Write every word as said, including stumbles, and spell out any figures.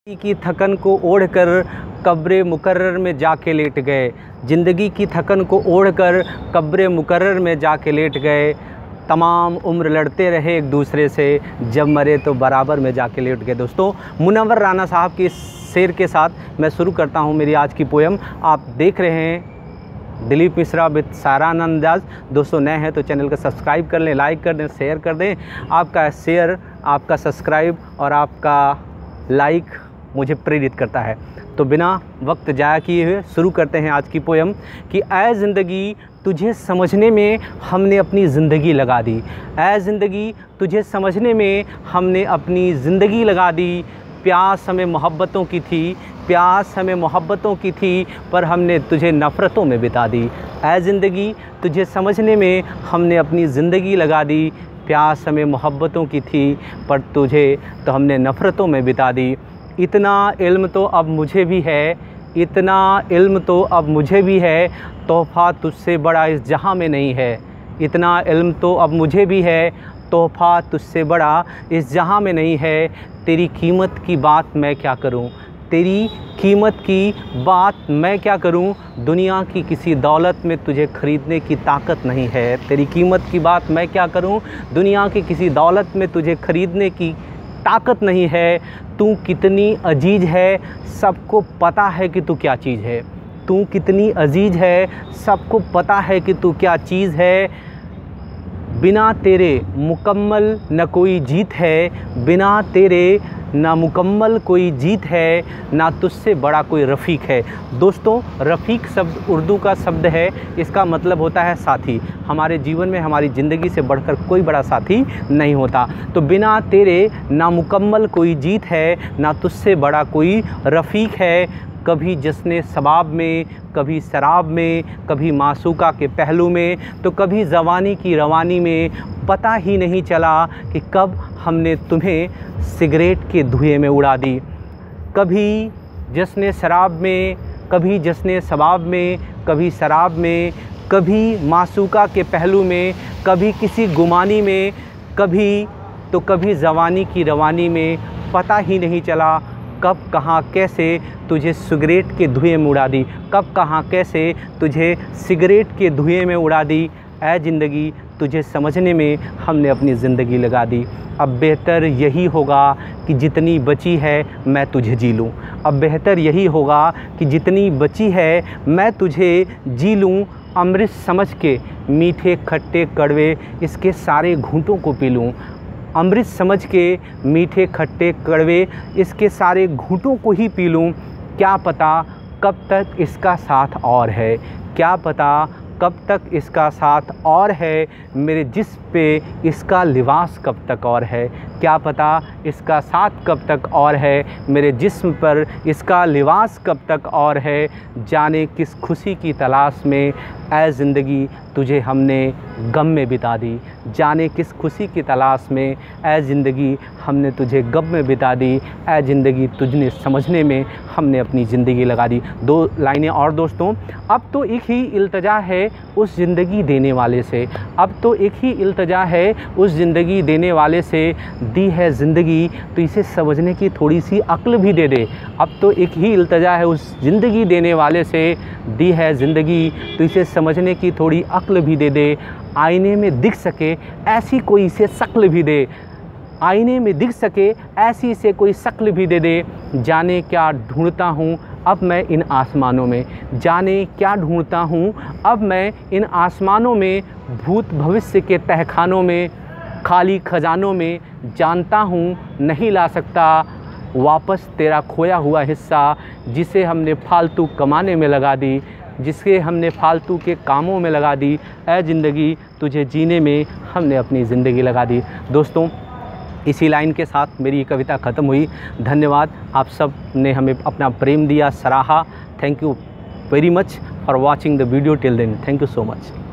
की थकन को ओढ़कर कब्र मुकर्रर में जाके लेट गए। ज़िंदगी की थकन को ओढ़कर कब्र मुकर्रर में जाके लेट गए। तमाम उम्र लड़ते रहे एक दूसरे से, जब मरे तो बराबर में जाके लेट गए। दोस्तों, मुनव्वर राना साहब की शेर के साथ मैं शुरू करता हूं मेरी आज की पोयम। आप देख रहे हैं दिलीप मिश्रा विद सायरान अंदाज। दोस्तों, नए हैं तो चैनल को सब्सक्राइब कर लें, लाइक कर दें, शेयर कर दें। आपका शेयर, आपका सब्सक्राइब और आपका लाइक मुझे प्रेरित करता है। तो बिना वक्त जाया किए हुए शुरू करते हैं आज की पोयम कि ऐ ज़िंदगी तुझे समझने में हमने अपनी ज़िंदगी लगा दी। ऐ ज़िंदगी तुझे समझने में हमने अपनी ज़िंदगी लगा दी। प्यास हमें मोहब्बतों की थी, प्यास हमें मोहब्बतों की थी, पर हमने तुझे नफ़रतों में बिता दी। ऐ ज़िंदगी तुझे समझने में हमने अपनी ज़िंदगी लगा दी। प्यास हमें मोहब्बतों की थी, पर तुझे तो हमने नफ़रतों में बिता दी। इतना इल्म तो अब मुझे भी है, इतना इल्म तो अब मुझे भी है, तोहफ़ा तुझसे बड़ा इस जहां में नहीं है। इतना इल्म तो अब मुझे भी है, तोहफ़ा तुझसे बड़ा इस जहां में नहीं है। तेरी कीमत की बात मैं क्या करूं, तेरी कीमत की बात मैं क्या करूं, दुनिया की किसी दौलत में तुझे ख़रीदने की ताकत नहीं है। तेरी कीमत की बात मैं क्या करूं, दुनिया की किसी दौलत में तुझे ख़रीदने की ताकत नहीं है। तू कितनी अजीज़ है, सबको पता है कि तू क्या चीज़ है। तू कितनी अजीज़ है, सबको पता है कि तू क्या चीज़ है। बिना तेरे मुकम्मल न कोई जीत है, बिना तेरे ना मुकम्मल कोई जीत है, ना तुझसे बड़ा कोई रफ़ीक है। दोस्तों, रफ़ीक शब्द उर्दू का शब्द है, इसका मतलब होता है साथी। हमारे जीवन में हमारी ज़िंदगी से बढ़कर कोई बड़ा साथी नहीं होता। तो बिना तेरे ना मुकम्मल कोई जीत है, ना तुझसे बड़ा कोई रफ़ीक है। कभी जश्न शबाब में, कभी शराब में, कभी मासूका के पहलू में, तो कभी जवानी की रवानी में। पता ही नहीं चला कि कब हमने तुम्हें सिगरेट के धुएं में उड़ा दी। कभी जश्न शराब में, कभी जश्न शबाब में, कभी शराब में, कभी मासूका के पहलू में, कभी किसी गुमानी में, कभी तो कभी जवानी की रवानी में। पता ही नहीं चला कब कहाँ कैसे तुझे सिगरेट के धुएं में उड़ा दी, कब कहाँ कैसे तुझे सिगरेट के धुएं में उड़ा दी। ऐ ज़िंदगी तुझे समझने में हमने अपनी ज़िंदगी लगा दी। अब बेहतर यही होगा कि जितनी बची है मैं तुझे जी लूँ। अब बेहतर यही होगा कि जितनी बची है मैं तुझे जी लूँ। अमृत समझ के मीठे खट्टे कड़वे इसके सारे घूंटों को पी लूँ। अमृत समझ के मीठे खट्टे कड़वे इसके सारे घूंटों को ही पी लूँ। क्या पता कब तक इसका साथ और है, क्या पता कब तक इसका साथ और है। मेरे जिस्म पे इसका लिबास कब तक और है, क्या पता इसका साथ कब तक और है। मेरे जिस्म पर इसका लिबास कब तक और है। जाने किस खुशी की तलाश में ऐ ज़िंदगी तुझे हमने गम में बिता दी। जाने किस खुशी की तलाश में ऐ ज़िंदगी हमने तुझे गम में बिता दी। ऐ ज़िंदगी तुझने समझने में हमने अपनी ज़िंदगी लगा दी। दो लाइनें और दोस्तों। अब तो एक ही इल्तजा है उस ज़िंदगी देने वाले से, अब तो एक ही इल्तजा है उस ज़िंदगी देने वाले से। दी है ज़िंदगी तो इसे समझने की थोड़ी सी अक्ल भी दे दे। अब तो एक ही इल्तजा है उस ज़िंदगी देने वाले से। दी है ज़िंदगी तो इसे समझने की थोड़ी अक्ल भी दे दे। आईने में दिख सके ऐसी कोई इसे शक्ल भी दे, आईने में दिख सके ऐसी इसे कोई शक्ल भी दे दे। जाने क्या ढूंढता हूँ अब मैं इन आसमानों में, जाने क्या ढूंढता हूँ अब मैं इन आसमानों में। भूत भविष्य के तहखानों में, खाली खजानों में, जानता हूँ नहीं ला सकता वापस तेरा खोया हुआ हिस्सा, जिसे हमने फालतू कमाने में लगा दी, जिसके हमने फालतू के कामों में लगा दी। ऐ ज़िंदगी तुझे जीने में हमने अपनी ज़िंदगी लगा दी। दोस्तों, इसी लाइन के साथ मेरी कविता ख़त्म हुई। धन्यवाद, आप सब ने हमें अपना प्रेम दिया, सराहा। Thank you very much for watching the video till then. Thank you so much.